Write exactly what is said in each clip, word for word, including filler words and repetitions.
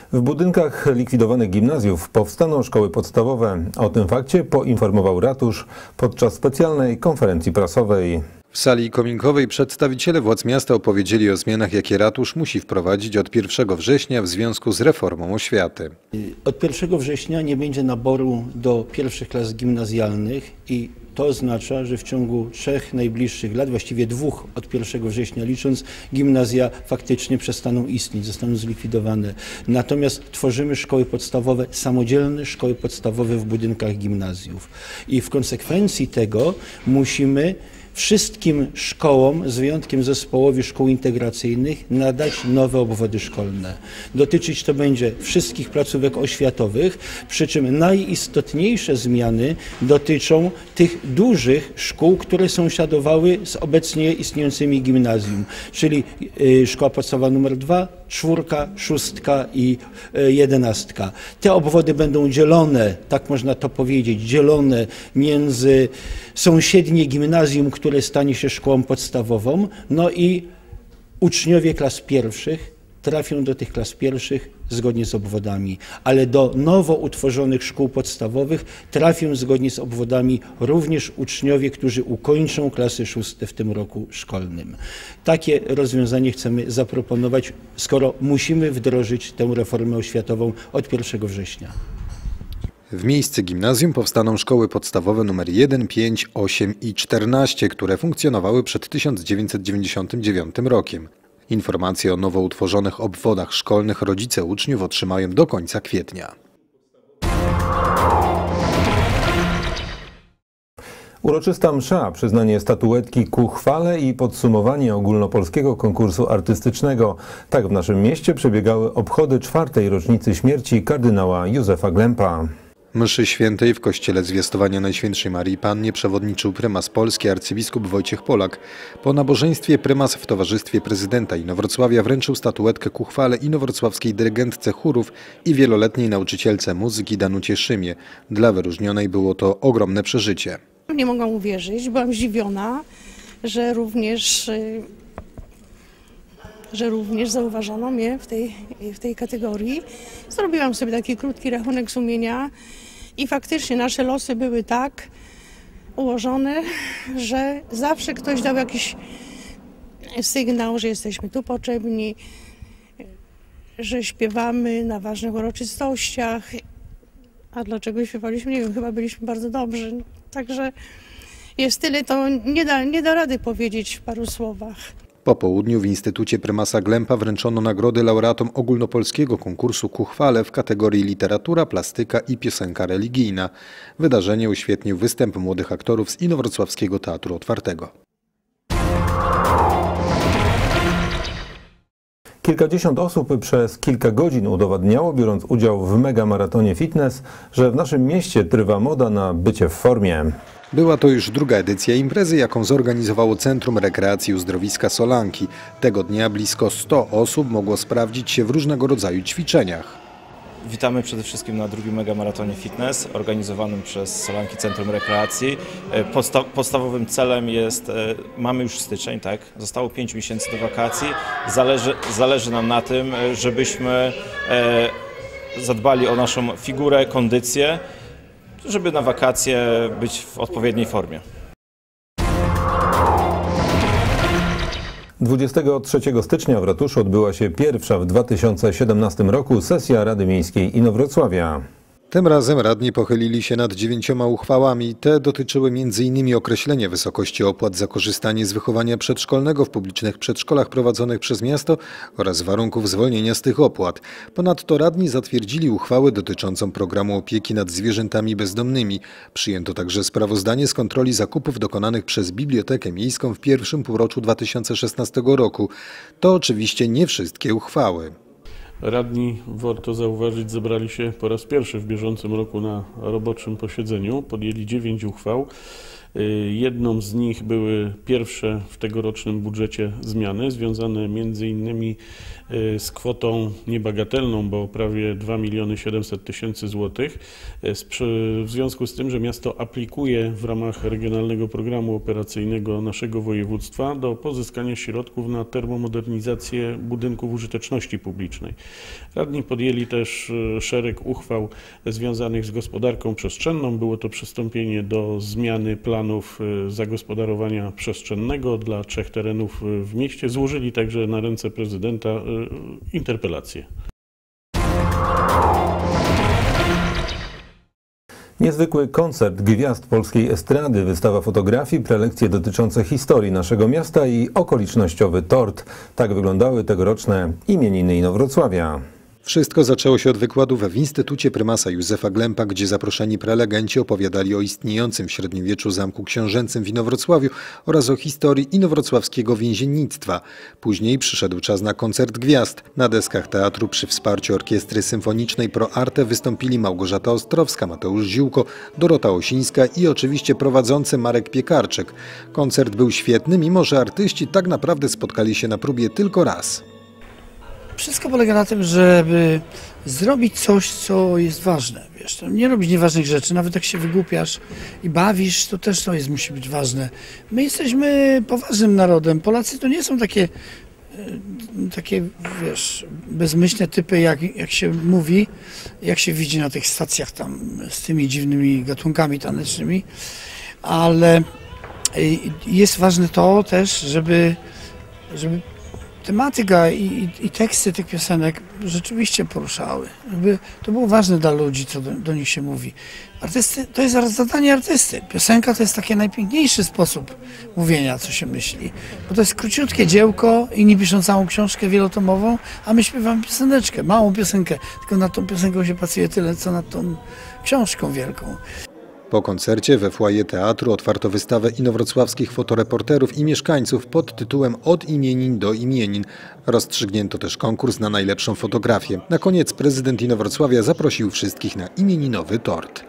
W budynkach likwidowanych gimnazjów powstaną szkoły podstawowe. O tym fakcie poinformował ratusz podczas specjalnej konferencji prasowej. W sali kominkowej przedstawiciele władz miasta opowiedzieli o zmianach, jakie ratusz musi wprowadzić od pierwszego września w związku z reformą oświaty. Od pierwszego września nie będzie naboru do pierwszych klas gimnazjalnych i to oznacza, że w ciągu trzech najbliższych lat, właściwie dwóch od pierwszego września licząc, gimnazja faktycznie przestaną istnieć, zostaną zlikwidowane. Natomiast tworzymy szkoły podstawowe, samodzielne szkoły podstawowe w budynkach gimnazjów. I w konsekwencji tego musimy wszystkim szkołom, z wyjątkiem zespołowi szkół integracyjnych, nadać nowe obwody szkolne. Dotyczyć to będzie wszystkich placówek oświatowych, przy czym najistotniejsze zmiany dotyczą tych dużych szkół, które sąsiadowały z obecnie istniejącymi gimnazjum, czyli szkoła podstawowa numer dwa, czwórka, szóstka i jedenastka. Te obwody będą dzielone, tak można to powiedzieć, dzielone między sąsiednie gimnazjum, które stanie się szkołą podstawową, no i uczniowie klas pierwszych trafią do tych klas pierwszych zgodnie z obwodami, ale do nowo utworzonych szkół podstawowych trafią zgodnie z obwodami również uczniowie, którzy ukończą klasy szóste w tym roku szkolnym. Takie rozwiązanie chcemy zaproponować, skoro musimy wdrożyć tę reformę oświatową od pierwszego września. W miejsce gimnazjum powstaną szkoły podstawowe nr jeden, pięć, osiem i czternaście, które funkcjonowały przed tysiąc dziewięćset dziewięćdziesiątym dziewiątym rokiem. Informacje o nowo utworzonych obwodach szkolnych rodzice uczniów otrzymają do końca kwietnia. Uroczysta msza, przyznanie statuetki ku chwale i podsumowanie ogólnopolskiego konkursu artystycznego. Tak w naszym mieście przebiegały obchody czwartej rocznicy śmierci kardynała Józefa Glempa. Mszy świętej w kościele Zwiastowania Najświętszej Maryi Pannie przewodniczył prymas Polski arcybiskup Wojciech Polak. Po nabożeństwie prymas w towarzystwie prezydenta Inowrocławia wręczył statuetkę ku chwale inowrocławskiej dyrygentce chórów i wieloletniej nauczycielce muzyki Danucie Szymie. Dla wyróżnionej było to ogromne przeżycie. Nie mogłam uwierzyć, byłam zdziwiona, że również, że również zauważono mnie w tej, w tej kategorii. Zrobiłam sobie taki krótki rachunek sumienia i faktycznie nasze losy były tak ułożone, że zawsze ktoś dał jakiś sygnał, że jesteśmy tu potrzebni, że śpiewamy na ważnych uroczystościach. A dlaczego śpiewaliśmy? Nie wiem, chyba byliśmy bardzo dobrzy. Także jest tyle, to nie da, nie da rady powiedzieć w paru słowach. Po południu w Instytucie Prymasa Glempa wręczono nagrody laureatom ogólnopolskiego konkursu ku chwale w kategorii literatura, plastyka i piosenka religijna. Wydarzenie uświetnił występ młodych aktorów z Inowrocławskiego Teatru Otwartego. Kilkadziesiąt osób przez kilka godzin udowadniało, biorąc udział w megamaratonie fitness, że w naszym mieście trywa moda na bycie w formie. Była to już druga edycja imprezy, jaką zorganizowało Centrum Rekreacji Uzdrowiska Solanki. Tego dnia blisko sto osób mogło sprawdzić się w różnego rodzaju ćwiczeniach. Witamy przede wszystkim na drugim megamaratonie fitness organizowanym przez Solanki Centrum Rekreacji. Podsta podstawowym celem jest, mamy już styczeń, tak? Zostało pięć miesięcy do wakacji. Zależy, zależy nam na tym, żebyśmy zadbali o naszą figurę, kondycję, żeby na wakacje być w odpowiedniej formie. dwudziestego trzeciego stycznia w ratuszu odbyła się pierwsza w dwa tysiące siedemnastym roku sesja Rady Miejskiej Inowrocławia. Tym razem radni pochylili się nad dziewięcioma uchwałami. Te dotyczyły między innymi określenia wysokości opłat za korzystanie z wychowania przedszkolnego w publicznych przedszkolach prowadzonych przez miasto oraz warunków zwolnienia z tych opłat. Ponadto radni zatwierdzili uchwałę dotyczącą programu opieki nad zwierzętami bezdomnymi. Przyjęto także sprawozdanie z kontroli zakupów dokonanych przez Bibliotekę Miejską w pierwszym półroczu dwa tysiące szesnastego roku. To oczywiście nie wszystkie uchwały. Radni, warto zauważyć, zebrali się po raz pierwszy w bieżącym roku na roboczym posiedzeniu, podjęli dziewięć uchwał. Jedną z nich były pierwsze w tegorocznym budżecie zmiany związane między innymi z kwotą niebagatelną, bo prawie dwa miliony siedemset tysięcy złotych, w związku z tym, że miasto aplikuje w ramach Regionalnego Programu Operacyjnego naszego województwa do pozyskania środków na termomodernizację budynków użyteczności publicznej. Radni podjęli też szereg uchwał związanych z gospodarką przestrzenną. Było to przystąpienie do zmiany planów zagospodarowania przestrzennego dla trzech terenów w mieście. Złożyli także na ręce prezydenta interpelację. Niezwykły koncert gwiazd polskiej estrady, wystawa fotografii, prelekcje dotyczące historii naszego miasta i okolicznościowy tort. Tak wyglądały tegoroczne imieniny Inowrocławia. Wszystko zaczęło się od wykładów w Instytucie Prymasa Józefa Glempa, gdzie zaproszeni prelegenci opowiadali o istniejącym w średniowieczu zamku książęcym w Inowrocławiu oraz o historii inowrocławskiego więziennictwa. Później przyszedł czas na koncert gwiazd. Na deskach teatru przy wsparciu Orkiestry Symfonicznej Pro Arte wystąpili Małgorzata Ostrowska, Mateusz Ziółko, Dorota Osińska i oczywiście prowadzący Marek Piekarczyk. Koncert był świetny, mimo że artyści tak naprawdę spotkali się na próbie tylko raz. Wszystko polega na tym, żeby zrobić coś, co jest ważne. Wiesz, nie robić nieważnych rzeczy, nawet jak się wygłupiasz i bawisz, to też to jest, musi być ważne. My jesteśmy poważnym narodem. Polacy to nie są takie, takie wiesz, bezmyślne typy, jak, jak się mówi, jak się widzi na tych stacjach tam z tymi dziwnymi gatunkami tanecznymi, ale jest ważne to też, żeby, żeby tematyka i, i, i teksty tych piosenek rzeczywiście poruszały. Żeby to było ważne dla ludzi, co do, do nich się mówi. Artysty, to jest zadanie artysty. Piosenka to jest taki najpiękniejszy sposób mówienia, co się myśli. Bo to jest króciutkie dziełko, inni piszą całą książkę wielotomową, a my śpiewamy pioseneczkę, małą piosenkę. Tylko nad tą piosenką się pracuje tyle, co nad tą książką wielką. Po koncercie we foyer teatru otwarto wystawę inowrocławskich fotoreporterów i mieszkańców pod tytułem Od imienin do imienin. Rozstrzygnięto też konkurs na najlepszą fotografię. Na koniec prezydent Inowrocławia zaprosił wszystkich na imieninowy tort.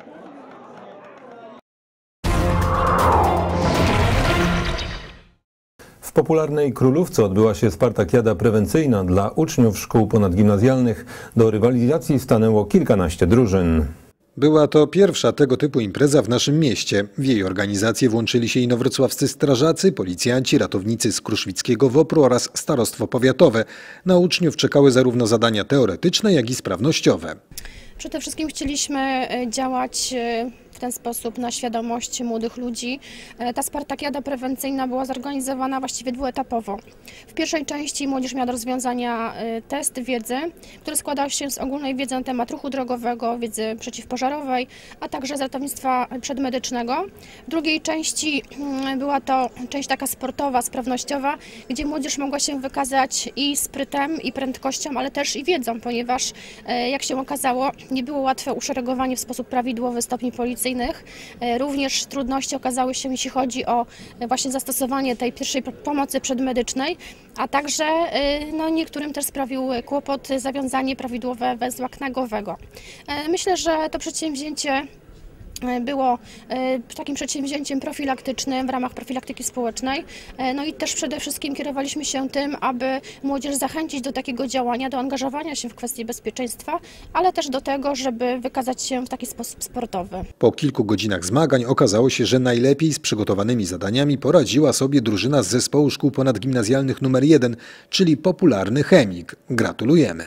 W popularnej Królówce odbyła się spartakiada prewencyjna dla uczniów szkół ponadgimnazjalnych. Do rywalizacji stanęło kilkanaście drużyn. Była to pierwsza tego typu impreza w naszym mieście. W jej organizację włączyli się inowrocławscy strażacy, policjanci, ratownicy z kruszwickiego WOPR-u oraz starostwo powiatowe. Na uczniów czekały zarówno zadania teoretyczne, jak i sprawnościowe. Przede wszystkim chcieliśmy działać w ten sposób na świadomość młodych ludzi. Ta spartakiada prewencyjna była zorganizowana właściwie dwuetapowo. W pierwszej części młodzież miała do rozwiązania test wiedzy, który składał się z ogólnej wiedzy na temat ruchu drogowego, wiedzy przeciwpożarowej, a także z ratownictwa przedmedycznego. W drugiej części była to część taka sportowa, sprawnościowa, gdzie młodzież mogła się wykazać i sprytem, i prędkością, ale też i wiedzą, ponieważ jak się okazało, nie było łatwe uszeregowanie w sposób prawidłowy stopni policyjnych. Również trudności okazały się, jeśli chodzi o właśnie zastosowanie tej pierwszej pomocy przedmedycznej, a także no, niektórym też sprawił kłopot zawiązanie prawidłowe węzła knagowego. Myślę, że to przedsięwzięcie było takim przedsięwzięciem profilaktycznym w ramach profilaktyki społecznej. No i też przede wszystkim kierowaliśmy się tym, aby młodzież zachęcić do takiego działania, do angażowania się w kwestie bezpieczeństwa, ale też do tego, żeby wykazać się w taki sposób sportowy. Po kilku godzinach zmagań okazało się, że najlepiej z przygotowanymi zadaniami poradziła sobie drużyna z zespołu szkół ponadgimnazjalnych numer jeden, czyli popularny chemik. Gratulujemy!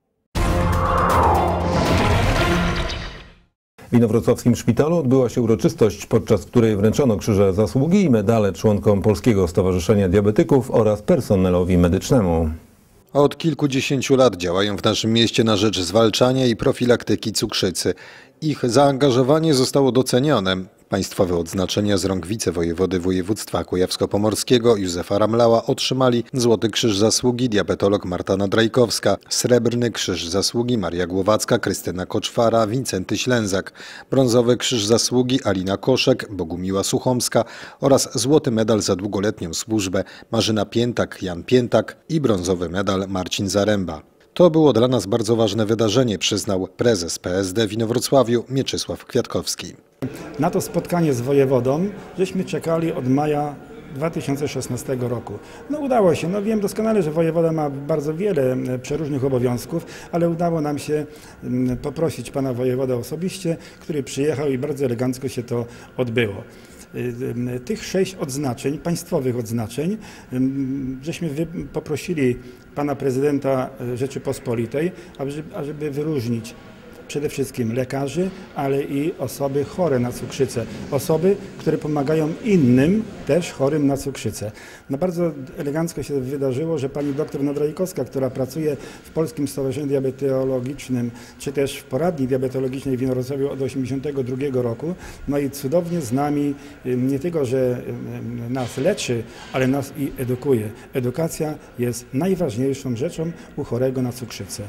W Inowrocławskim Szpitalu odbyła się uroczystość, podczas której wręczono krzyże zasługi i medale członkom Polskiego Stowarzyszenia Diabetyków oraz personelowi medycznemu. Od kilkudziesięciu lat działają w naszym mieście na rzecz zwalczania i profilaktyki cukrzycy. Ich zaangażowanie zostało docenione. Państwowe odznaczenia z rąk wicewojewody województwa kujawsko-pomorskiego Józefa Ramlała otrzymali Złoty Krzyż Zasługi diabetolog Marta Nadrajkowska, Srebrny Krzyż Zasługi Maria Głowacka, Krystyna Koczwara, Wincenty Ślęzak, Brązowy Krzyż Zasługi Alina Koszek, Bogumiła Suchomska oraz Złoty Medal za długoletnią służbę Marzyna Piętak, Jan Piętak i Brązowy Medal Marcin Zaręba. To było dla nas bardzo ważne wydarzenie, przyznał prezes P S D w Inowrocławiu Mieczysław Kwiatkowski. Na to spotkanie z wojewodą żeśmy czekali od maja dwa tysiące szesnastego roku. No udało się, no wiem doskonale, że wojewoda ma bardzo wiele przeróżnych obowiązków, ale udało nam się poprosić pana wojewodę osobiście, który przyjechał i bardzo elegancko się to odbyło. Tych sześć odznaczeń, państwowych odznaczeń, żeśmy poprosili pana prezydenta Rzeczypospolitej, ażeby wyróżnić przede wszystkim lekarzy, ale i osoby chore na cukrzycę. Osoby, które pomagają innym, też chorym na cukrzycę. No bardzo elegancko się wydarzyło, że pani doktor Nadrajkowska, która pracuje w Polskim Stowarzyszeniu Diabetologicznym, czy też w poradni diabetologicznej w Inowrocławiu od tysiąc dziewięćset osiemdziesiątego drugiego roku, no i cudownie z nami nie tylko, że nas leczy, ale nas i edukuje. Edukacja jest najważniejszą rzeczą u chorego na cukrzycę.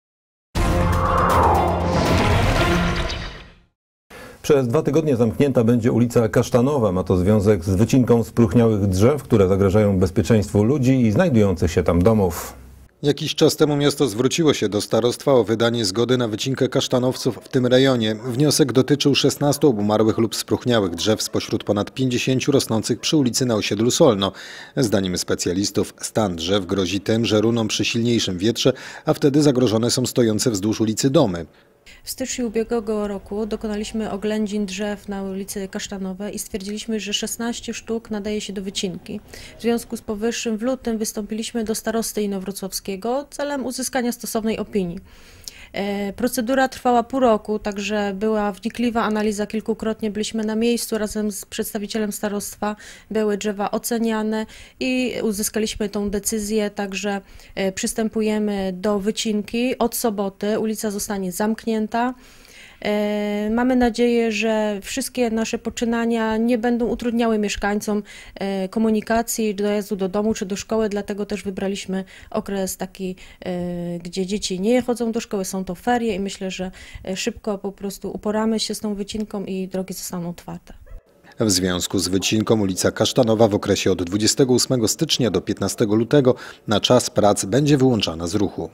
Przez dwa tygodnie zamknięta będzie ulica Kasztanowa. Ma to związek z wycinką spróchniałych drzew, które zagrażają bezpieczeństwu ludzi i znajdujących się tam domów. Jakiś czas temu miasto zwróciło się do starostwa o wydanie zgody na wycinkę kasztanowców w tym rejonie. Wniosek dotyczył szesnastu obumarłych lub spróchniałych drzew spośród ponad pięćdziesięciu rosnących przy ulicy na osiedlu Solno. Zdaniem specjalistów stan drzew grozi tym, że runą przy silniejszym wietrze, a wtedy zagrożone są stojące wzdłuż ulicy domy. W styczniu ubiegłego roku dokonaliśmy oględzin drzew na ulicy Kasztanowej i stwierdziliśmy, że szesnaście sztuk nadaje się do wycinki. W związku z powyższym w lutym wystąpiliśmy do starosty inowrocławskiego celem uzyskania stosownej opinii. Procedura trwała pół roku, także była wnikliwa analiza, kilkukrotnie byliśmy na miejscu razem z przedstawicielem starostwa, były drzewa oceniane i uzyskaliśmy tą decyzję, także przystępujemy do wycinki. Od soboty ulica zostanie zamknięta. Mamy nadzieję, że wszystkie nasze poczynania nie będą utrudniały mieszkańcom komunikacji, dojazdu do domu czy do szkoły, dlatego też wybraliśmy okres taki, gdzie dzieci nie chodzą do szkoły, są to ferie i myślę, że szybko po prostu uporamy się z tą wycinką i drogi zostaną otwarte. W związku z wycinką ulica Kasztanowa w okresie od dwudziestego ósmego stycznia do piętnastego lutego na czas prac będzie wyłączana z ruchu.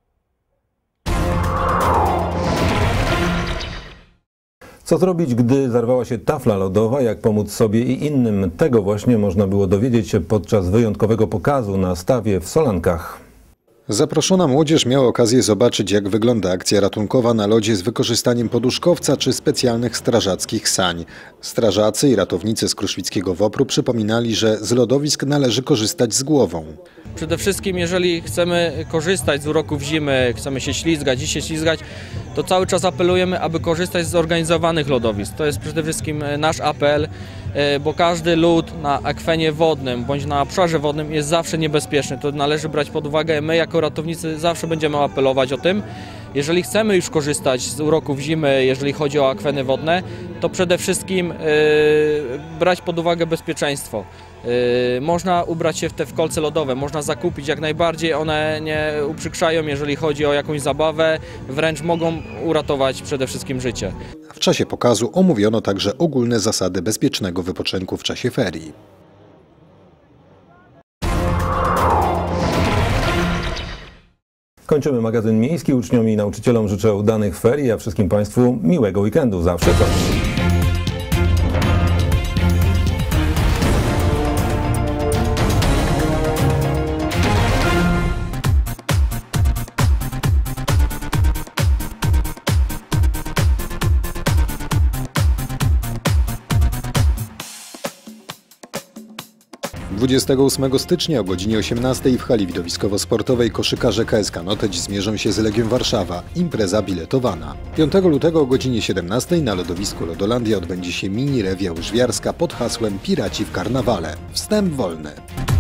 Co zrobić, gdy zarwała się tafla lodowa? Jak pomóc sobie i innym? Tego właśnie można było dowiedzieć się podczas wyjątkowego pokazu na stawie w Solankach. Zaproszona młodzież miała okazję zobaczyć, jak wygląda akcja ratunkowa na lodzie z wykorzystaniem poduszkowca czy specjalnych strażackich sań. Strażacy i ratownicy z Kruszwickiego WOPR-u przypominali, że z lodowisk należy korzystać z głową. Przede wszystkim, jeżeli chcemy korzystać z uroków zimy, chcemy się ślizgać, dziś się ślizgać, to cały czas apelujemy, aby korzystać z zorganizowanych lodowisk. To jest przede wszystkim nasz apel, bo każdy lód na akwenie wodnym bądź na obszarze wodnym jest zawsze niebezpieczny. To należy brać pod uwagę. My jako ratownicy zawsze będziemy apelować o tym. Jeżeli chcemy już korzystać z uroków zimy, jeżeli chodzi o akweny wodne, to przede wszystkim yy, brać pod uwagę bezpieczeństwo. Yy, można ubrać się w te w kolce lodowe, można zakupić jak najbardziej, one nie uprzykrzają, jeżeli chodzi o jakąś zabawę, wręcz mogą uratować przede wszystkim życie. W czasie pokazu omówiono także ogólne zasady bezpiecznego wypoczynku w czasie ferii. Kończymy magazyn miejski. Uczniom i nauczycielom życzę udanych ferii, a wszystkim Państwu miłego weekendu. Zawsze coś. dwudziestego ósmego stycznia o godzinie osiemnastej w hali widowiskowo-sportowej koszykarze K S K Noteć zmierzą się z Legią Warszawa. Impreza biletowana. piątego lutego o godzinie siedemnastej na lodowisku Lodolandia odbędzie się mini rewia łyżwiarska pod hasłem Piraci w karnawale. Wstęp wolny.